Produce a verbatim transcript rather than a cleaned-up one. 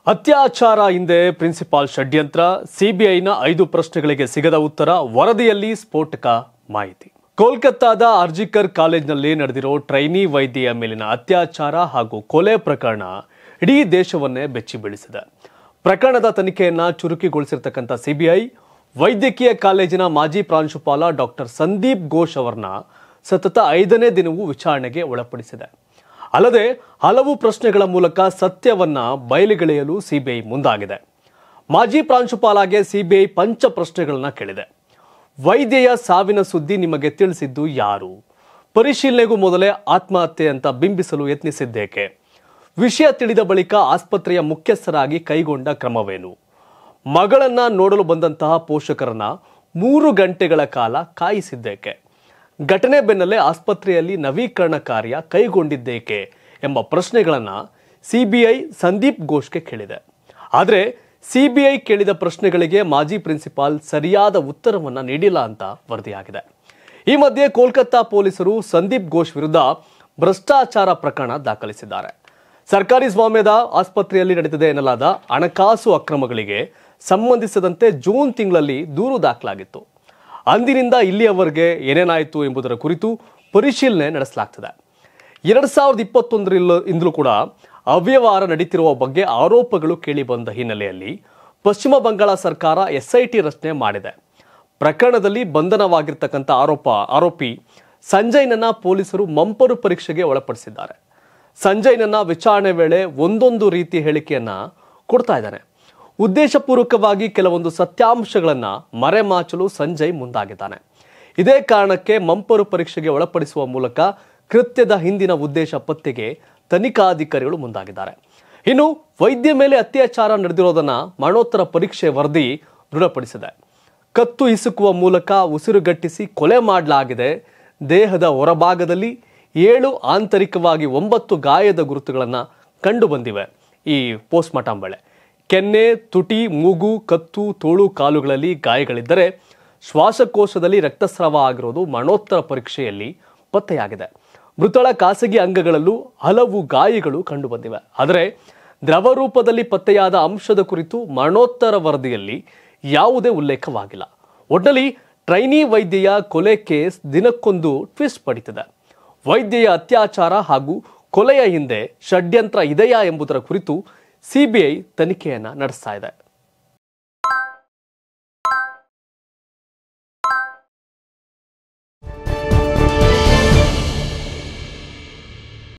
ಅತ್ಯಾಚಾರ ಹಿಂದೆ ಪ್ರಿನ್ಸಿಪಾಲ್ ಷಡ್ಯಂತ್ರ, ಸಿಬಿಐನ ಐದು ಪ್ರಶ್ನೆಗಳಿಗೆ ಸಿಗದ ಉತ್ತರ, ವರದಿಯಲ್ಲಿ ಸ್ಫೋಟಕ ಮಾಹಿತಿ. ಕೋಲ್ಕತ್ತಾದ ಆರ್ಜಿಕರ್ ಕಾಲೇಜಿನಲ್ಲಿ ನಡೆದಿರೋ ಟ್ರೈನಿ ವೈದ್ಯೆಯ ಮೇಲಿನ ಅತ್ಯಾಚಾರ ಹಾಗೂ ಕೊಲೆ ಪ್ರಕರಣ ಇಡೀ ದೇಶವನ್ನೇ ಬೆಚ್ಚಿ ಬೀಳಿಸಿದೆ. ಪ್ರಕರಣದ ತನಿಖೆಯನ್ನ ಚುರುಕುಗೊಳಿಸಿರ್ತಕ್ಕಂಥ ಸಿಬಿಐ ವೈದ್ಯಕೀಯ ಕಾಲೇಜಿನ ಮಾಜಿ ಪ್ರಾಂಶುಪಾಲ ಡಾಕ್ಟರ್ ಸಂದೀಪ್ ಘೋಷ್ ಅವರನ್ನ ಸತತ ಐದನೇ ದಿನವೂ ವಿಚಾರಣೆಗೆ ಒಳಪಡಿಸಿದೆ. ಅಲ್ಲದೆ ಹಲವು ಪ್ರಶ್ನೆಗಳ ಮೂಲಕ ಸತ್ಯವನ್ನ ಬಯಲಿಗೆಳೆಯಲು ಸಿಬಿಐ ಮುಂದಾಗಿದೆ. ಮಾಜಿ ಪ್ರಾಂಶುಪಾಲಗೆ ಸಿಬಿಐ ಪಂಚ ಪ್ರಶ್ನೆಗಳನ್ನ ಕೇಳಿದೆ. ವೈದ್ಯೆಯ ಸಾವಿನ ಸುದ್ದಿ ನಿಮಗೆ ತಿಳಿಸಿದ್ದು ಯಾರು? ಪರಿಶೀಲನೆಗೂ ಮೊದಲೇ ಆತ್ಮಹತ್ಯೆ ಅಂತ ಬಿಂಬಿಸಲು ಯತ್ನಿಸಿದ್ದೇಕೆ? ವಿಷಯ ತಿಳಿದ ಬಳಿಕ ಆಸ್ಪತ್ರೆಯ ಮುಖ್ಯಸ್ಥರಾಗಿ ಕೈಗೊಂಡ ಕ್ರಮವೇನು? ಮಗಳನ್ನ ನೋಡಲು ಬಂದಂತಹ ಪೋಷಕರನ್ನ ಮೂರು ಗಂಟೆಗಳ ಕಾಲ ಕಾಯಿಸಿದ್ದೇಕೆ? ಘಟನೆ ಬೆನ್ನಲ್ಲೇ ಆಸ್ಪತ್ರೆಯಲ್ಲಿ ನವೀಕರಣ ಕಾರ್ಯ ಕೈಗೊಂಡಿದ್ದೇಕೆ ಎಂಬ ಪ್ರಶ್ನೆಗಳನ್ನ ಸಿಬಿಐ ಸಂದೀಪ್ ಘೋಷ್ಗೆ ಕೇಳಿದೆ. ಆದರೆ ಸಿಬಿಐ ಕೇಳಿದ ಪ್ರಶ್ನೆಗಳಿಗೆ ಮಾಜಿ ಪ್ರಿನ್ಸಿಪಾಲ್ ಸರಿಯಾದ ಉತ್ತರವನ್ನ ನೀಡಿಲ್ಲ ಅಂತ ವರದಿಯಾಗಿದೆ. ಈ ಮಧ್ಯೆ ಕೋಲ್ಕತ್ತಾ ಪೊಲೀಸರು ಸಂದೀಪ್ ಘೋಷ್ ವಿರುದ್ಧ ಭ್ರಷ್ಟಾಚಾರ ಪ್ರಕರಣ ದಾಖಲಿಸಿದ್ದಾರೆ. ಸರ್ಕಾರಿ ಸ್ವಾಮ್ಯದ ಆಸ್ಪತ್ರೆಯಲ್ಲಿ ನಡೆದಿದೆ ಎನ್ನಲಾದ ಹಣಕಾಸು ಅಕ್ರಮಗಳಿಗೆ ಸಂಬಂಧಿಸಿದಂತೆ ಜೂನ್ ತಿಂಗಳಲ್ಲಿ ದೂರು ದಾಖಲಾಗಿತ್ತು. ಅಂದಿನಿಂದ ಇಲ್ಲಿಯವರೆಗೆ ಏನೇನಾಯಿತು ಎಂಬುದರ ಕುರಿತು ಪರಿಶೀಲನೆ ನಡೆಸಲಾಗ್ತದೆ. ಎರಡ್ ಸಾವಿರದ ಇಪ್ಪತ್ತೊಂದರಿಂದಲೂ ಕೂಡ ಅವ್ಯವಹಾರ ನಡೀತಿರುವ ಬಗ್ಗೆ ಆರೋಪಗಳು ಕೇಳಿ ಬಂದ ಹಿನ್ನೆಲೆಯಲ್ಲಿ ಪಶ್ಚಿಮ ಬಂಗಾಳ ಸರ್ಕಾರ ಎಸ್ಐಟಿ ರಚನೆ ಮಾಡಿದೆ. ಪ್ರಕರಣದಲ್ಲಿ ಬಂಧನವಾಗಿರ್ತಕ್ಕಂಥ ಆರೋಪ ಆರೋಪಿ ಸಂಜಯ್ನನ್ನ ಪೊಲೀಸರು ಮಂಪರು ಪರೀಕ್ಷೆಗೆ ಒಳಪಡಿಸಿದ್ದಾರೆ. ಸಂಜಯ್ನನ್ನ ವಿಚಾರಣೆ ವೇಳೆ ಒಂದೊಂದು ರೀತಿ ಹೇಳಿಕೆಯನ್ನ ಕೊಡ್ತಾ ಇದ್ದಾನೆ. ಉದ್ದೇಶಪೂರ್ವಕವಾಗಿ ಕೆಲವೊಂದು ಸತ್ಯಾಂಶಗಳನ್ನ ಮರೆಮಾಚಲು ಸಂಜಯ್ ಮುಂದಾಗಿದ್ದಾನೆ. ಇದೇ ಕಾರಣಕ್ಕೆ ಮಂಪರು ಪರೀಕ್ಷೆಗೆ ಒಳಪಡಿಸುವ ಮೂಲಕ ಕೃತ್ಯದ ಹಿಂದಿನ ಉದ್ದೇಶ ಪತ್ತೆಗೆ ತನಿಖಾಧಿಕಾರಿಗಳು ಮುಂದಾಗಿದ್ದಾರೆ. ಇನ್ನು ವೈದ್ಯ ಮೇಲೆ ಅತ್ಯಾಚಾರ ನಡೆದಿರೋದನ್ನ ಮರಣೋತ್ತರ ಪರೀಕ್ಷೆ ವರದಿ ದೃಢಪಡಿಸಿದೆ. ಕತ್ತು ಹಿಸುಕುವ ಮೂಲಕ ಉಸಿರುಗಟ್ಟಿಸಿ ಕೊಲೆ ಮಾಡಲಾಗಿದೆ. ದೇಹದ ಹೊರಭಾಗದಲ್ಲಿ ಏಳು, ಆಂತರಿಕವಾಗಿ ಒಂಬತ್ತು ಗಾಯದ ಗುರುತುಗಳನ್ನ ಕಂಡು ಬಂದಿವೆ. ಈ ಪೋಸ್ಟ್ ಮಾರ್ಟಂ ವೇಳೆ ಕೆನ್ನೆ, ತುಟಿ, ಮೂಗು, ಕತ್ತು, ತೋಳು, ಕಾಲುಗಳಲ್ಲಿ ಗಾಯಗಳಿದ್ದರೆ ಶ್ವಾಸಕೋಶದಲ್ಲಿ ರಕ್ತಸ್ರಾವ ಆಗಿರೋದು ಮರಣೋತ್ತರ ಪರೀಕ್ಷೆಯಲ್ಲಿ ಪತ್ತೆಯಾಗಿದೆ. ಮೃತಳ ಖಾಸಗಿ ಅಂಗಗಳಲ್ಲೂ ಹಲವು ಗಾಯಗಳು ಕಂಡುಬಂದಿವೆ. ಆದರೆ ದ್ರವ ರೂಪದಲ್ಲಿ ಪತ್ತೆಯಾದ ಅಂಶದ ಕುರಿತು ಮರಣೋತ್ತರ ವರದಿಯಲ್ಲಿ ಯಾವುದೇ ಉಲ್ಲೇಖವಾಗಿಲ್ಲ. ಒಟ್ಟಲ್ಲಿ ಟ್ರೈನಿ ವೈದ್ಯೆಯ ಕೊಲೆ ಕೇಸ್ ದಿನಕ್ಕೊಂದು ಟ್ವಿಸ್ಟ್ ಪಡೀತಿದೆ. ವೈದ್ಯೆಯ ಅತ್ಯಾಚಾರ ಹಾಗೂ ಕೊಲೆಯ ಹಿಂದೆ ಷಡ್ಯಂತ್ರ ಇದೆಯಾ ಎಂಬುದರ ಕುರಿತು ಸಿಬಿಐ ತನಿಖೆಯನ್ನ ನಡೆಸ್ತಾ ಇದೆ.